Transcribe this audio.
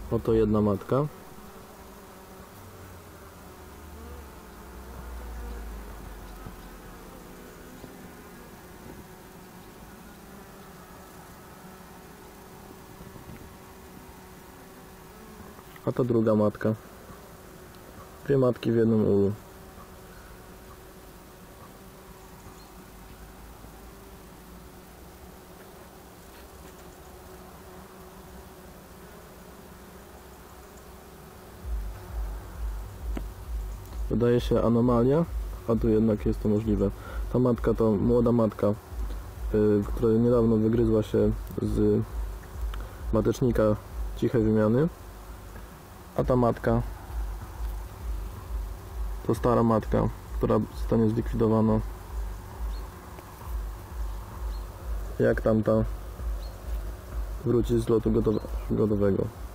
Oto jedna matka. A to druga matka. Dwie matki w jednym ulu. Wydaje się anomalia, a tu jednak jest to możliwe. Ta matka to młoda matka, która niedawno wygryzła się z matecznika cichej wymiany. A ta matka to stara matka, która zostanie zlikwidowana. Jak tamta wróci z lotu godowego.